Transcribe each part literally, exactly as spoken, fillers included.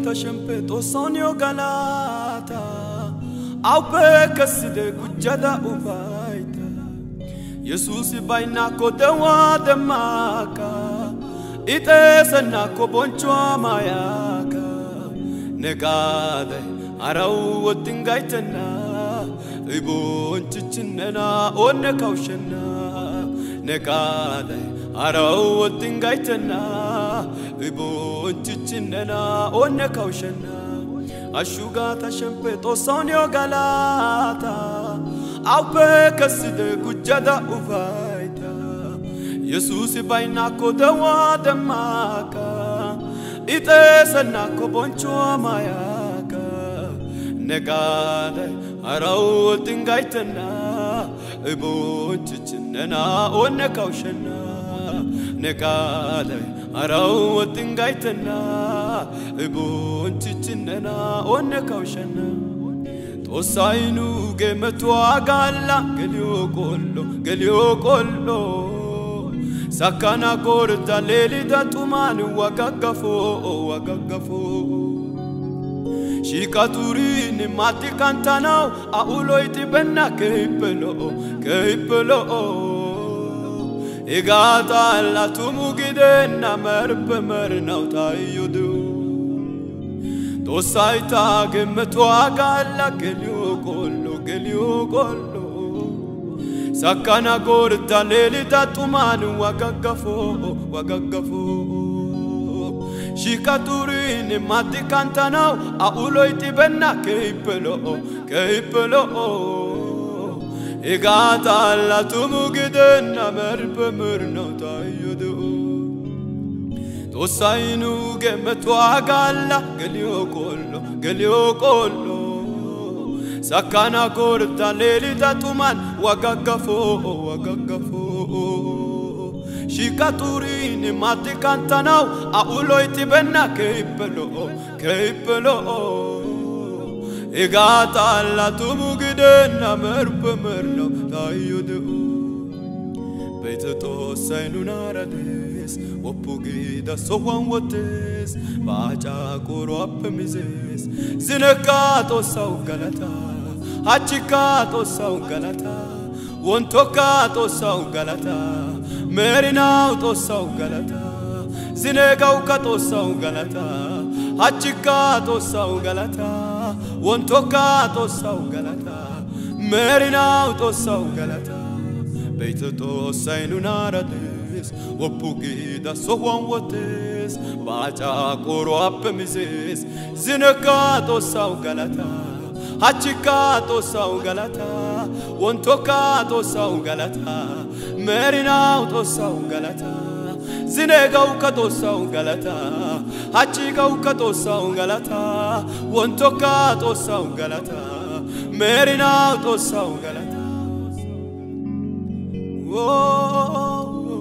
gata shempe to sonio galata au peka side gujada ubaita Jesus baina ko dewa demaka ite sana ko boncho mayaka negade arau tingaitana ibon chichinena onne kaushena negade arau tingaitana ibon chichinena onne kaushena ashugata shempe to sonio galata au peka side gujada ubaita Jesus baina ko dewa demaka ite sana ko boncho mayaka negade arau tingaitana ibon chichinena onne kaushena negade arau tingaitana ibon chichinena onne kaushena to sainu gemetu agalla gelio kollo gelio kollo sakana korta lelida tumani wakagafo wakagafo shikaturini mati kantanao aulo itibenna keipelo keipelo igata la tumugidena merpe mernau tayudu to saita gemetu agalla gelio kollo gelio kollo sakana korta lelida tumani wakagafo wakagafo shikaturini mati kantanao aulo itibenna keipelo keipelo igata la tumugidena merpe mernau tayudu to sainu gemetu agalla gelio kollo gelio kollo sakana korta lelida tuman wakagafo wakagafo shikaturini mati kantanao aulo itibenna keipelo keipelo igata la tumugidena merpe mernau tayudu beito sainu narades opugida sowan wotes baja koro apmizes zinekato sau galata hachikato sau galata wontokato sau galata merinauto sau galata zinegaukato sau galata hachikato sau galata wontokato sau galata merinauto sau galata beito sainu narades opugida sowan wotes baja koro apmizes zinekato sau galata hachikato sau galata wontokato sau galata merinauto sau galata zinegaukato sau galata hachigaukato sau galata wontokato sau galata merinauto sau galata oh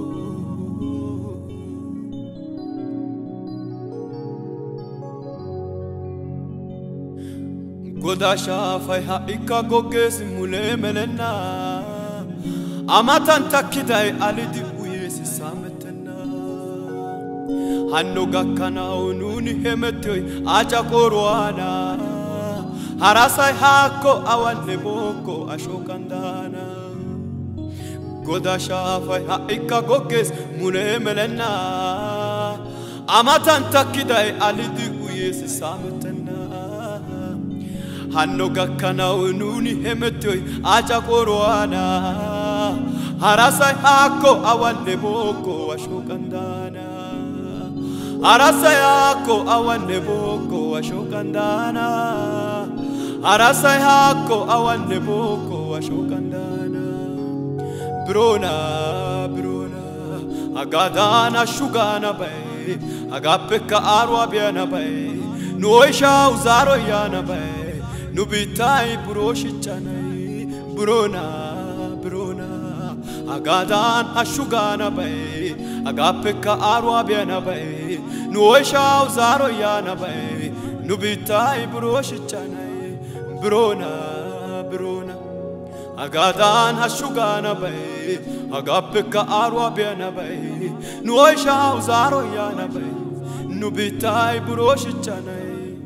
Godasha faiha ikagogez mule melena amatan takidai alidi uyesi sametena hanno gakkana onuni hemetoy aja korwana harasai hakko awanne boko ashokandana Godasha faiha ikagogez mule melena amatan takidai alidi uyesi sametena hanno gakkana onuni hemetoy aja korwana harasai hakko awanne boko ashokandana harasai hakko awanne boko ashokandana harasai hakko awanne boko ashokandana brona brona agadana shugana bay agapeka arwa biana bay noisha uzaro yana bay nubitai buroshichana brona brona agadan ashugana bay agapeka arwa biana bay noisha uzaro yana bay nubitai buroshichana brona brona agadan ashugana bay agapeka arwa biana bay noisha uzaro yana bay nubitai buroshichana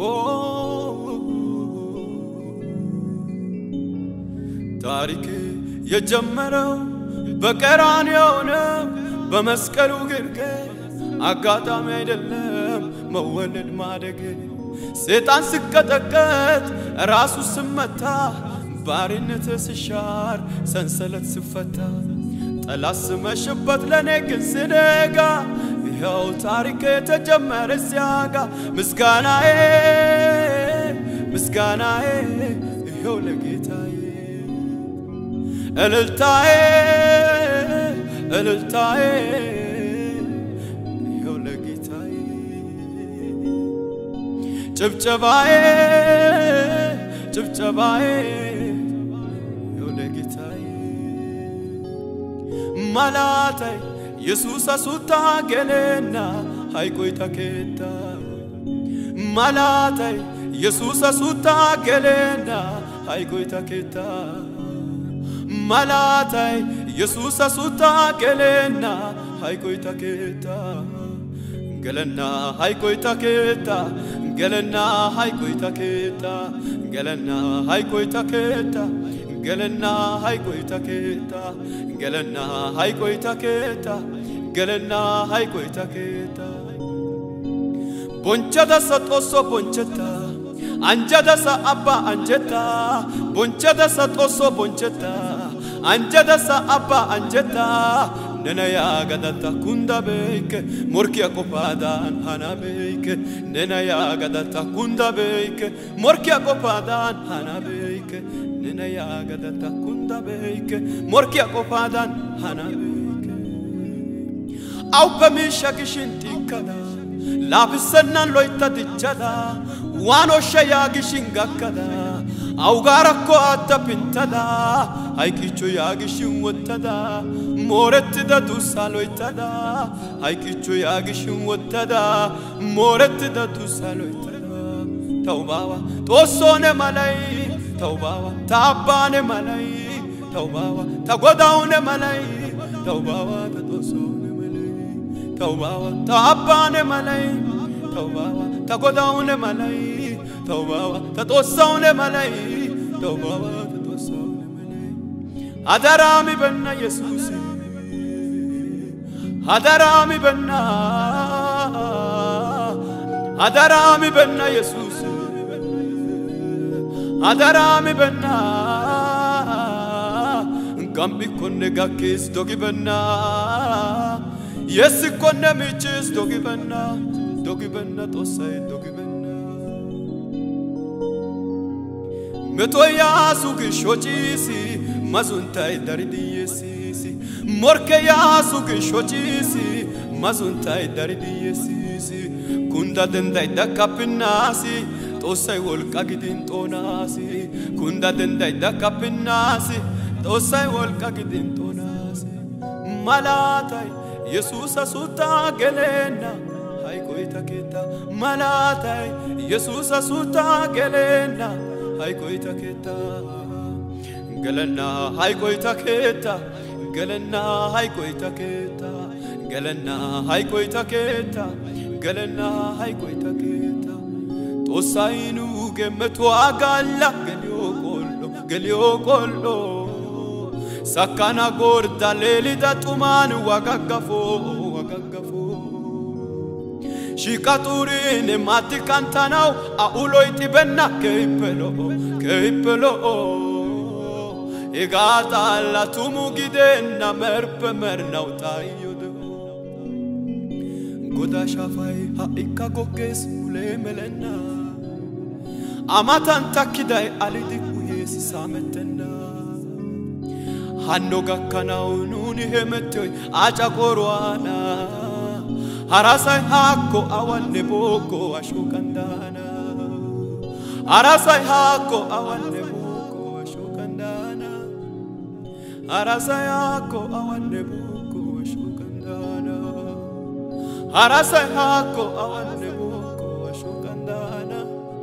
ታሪክ የጀመረው በቀራንዮ ነው በመስቀሉ ግርጌ አጋጣሚ አይደለም መወለድ ማደግ ሰይጣን ሲቀጠቀጥ ራሱ ሲመታ ባርነት ሲሻር ሰንሰለት ሲፈታ ጠላት ሲመሽበት ለኔ ግን ሲነጋ ይኸው ታሪክ ተጀመረ ሲያጋ ምስጋናዬ ምስጋናዬ ይኸው ለጌታዬ እልልታዬ እልልታዬ ይኸው ለጌታዬ ጭብጨባዬ ጭብጨባዬ ይኸው ለጌታዬ ማላታይ ኢየሱስ አሱታ ገለና ሃይቆይ ተከታ ማላታይ ኢየሱስ አሱታ ገለና ሃይቆይ ተከታ ማላታይ ኢየሱስ አሱታ ገለና ሃይቆይ ተከታ ገለና ሃይቆይ ተከታ ገለና ሃይቆይ ተከታ ገለና ሃይቆይ ተከታ ገለና ሃይቆይ ተከታ ገለና ሃይቆይ ተከታ ገለና ሃይቆይ ተከታ ቦንቸዳ ሰጦሶ ቦንቸታ አንጀዳ ሰአባ አንጀታ ቦንቸዳ ሰጦሶ ቦንቸታ አንጀዳ ሰአባ አንጀታ ነነያ ገዳታ ኩንዳ በይከ ሞርኪያ ቆፋዳን ሃና በይከ ነነያ ገዳታ ኩንዳ በይከ ሞርኪያ ቆፋዳን ሃና በይከ ነነያ ገዳታ ኩንዳ በይከ ሞርኪያ ቆፋዳን ሃና በይከ አው በሚሻግሽን ቲከዳ ላፍሰናን ሎይታ ድቻዳ ዋኖ ሸያግሽን ጋከዳ አው ጋራኮ አተፕንተዳ ሃይቂቾ ያግሽን ወተዳ ሞረት ደዱሳ ሎይተዳ ሃይቂቾ ያግሽን ወተዳ ሞረት ደዱሳ ሎይተዳ ተውባዋ ጦሶነ ማላይ ተውባዋ ታባነ ማላይ ተውባዋ ተጎዳውነ ማላይ ተውባዋ ተጦሶነ ማላይ ተውባዋ ታባነ ማላይ ተውባዋ ተጎዳውነ ማላይ ተውባዋ ተጦሶነ ማላይ ተውባዋ ተጦሶነ ማላይ አደራሚ በና ኢየሱስ አደራሚ በና አደራሚ በና ኢየሱስ አደራሚ በና ጋምቢ ኮነ ጋኬስ ዶጊ በና የስ ኮነ ምችስ ዶጊ በና ዶጊ በና ጦሳይ ዶጊ በና መቶያ ሱግ ሾጪሲ mazuntai daridiyesisi morke yasu gishochisi mazuntai daridiyesisi kunda dendai dakapinasi tosai wolqa gidin tonasi kunda dendai dakapinasi tosai wolqa gidin tonasi malatai Jesus asuta gelena haikoi taketa malatai Jesus asuta gelena haikoi taketa ገለና ሃይቆይ ተከታ ገለና ሃይቆይ ተከታ ገለና ሃይቆይ ተከታ ገለና ሃይቆይ ተከታ ጦሳይኑ ገመቱ አጋላ ገሊዮ ቆሎ ገሊዮ ቆሎ ሰካና ጎርዳ ሌሊዳ ጡማን ዋጋጋፎ ዋጋጋፎ ሺቃጡሪን ማትካንታናው አኡሎይ ጢበና ከይበሎ ከይበሎ Egata alla tumu gidenna merpe mernaw tayyod Goda shafai ha ikka goges ule melena Amatan takidai alidi kuyes sametenna Hanno gakkanaw nuni hemetoy acha korwana Harasai hakko awanne boko ashukandana Harasai hakko awanne boko Arasayako awanne boko ashukandana Arasayako awanne boko ashukandana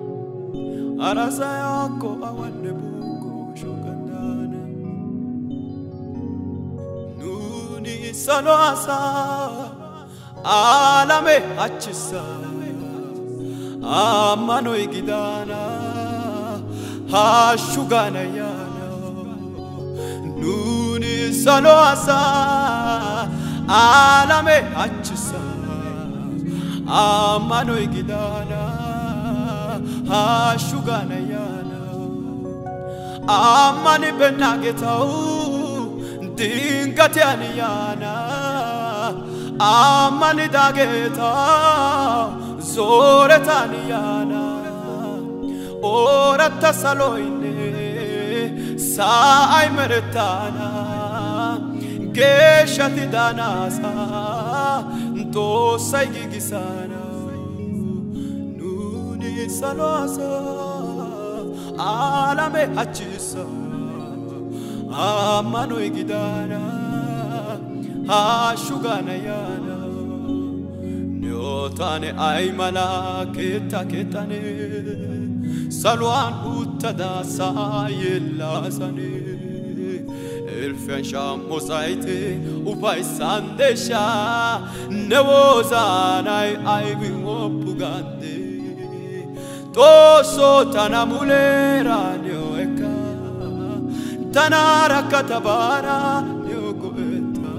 Arasayako awanne boko ashukandana Nuni salo asa alame achisa amano igidana hashugana yana nuni salo asa alame achisa amano igidana hashugana yana amani benagetaw dingate aniyana amani dageta zoretaniyana ora tasaloine sai meretana geshati danasa to sai gigisana nuni saloasa alame achisa amano igidana hashugana yana nyotane ay malaketa ketane salwan utada sayelasane elfen shamo saite upay sandesha nevozanay ay bimopugande toso tanamulera nyoeka tanara katabara nyogoeta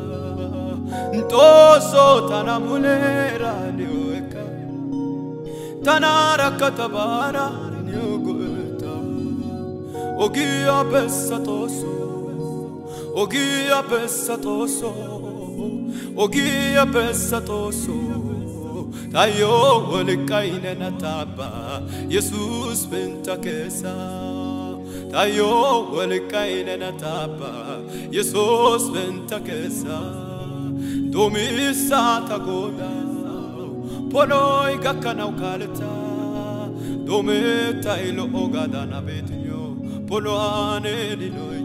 toso tanamulera nyoeka tanara katabara nyogoeta ogia pesatoso ogia pesatoso ogia pesatoso tayo olekaine nataba Jesus bentakesa tayo olekaine nataba Jesus bentakesa domisa tagoda poloi gakana ukaleta dometa ilo ogada na betinyo poloane dinoy